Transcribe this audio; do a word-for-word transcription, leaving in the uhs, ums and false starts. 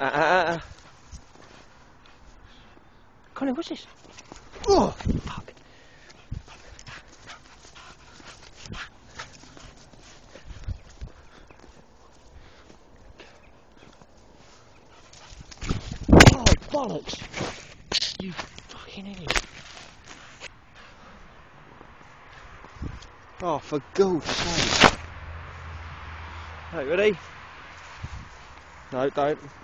Uh, uh, uh. Colin, what's this? Oh, fuck. Oh, bollocks. You fucking idiot. Oh, for God's sake. Right, ready? No, don't.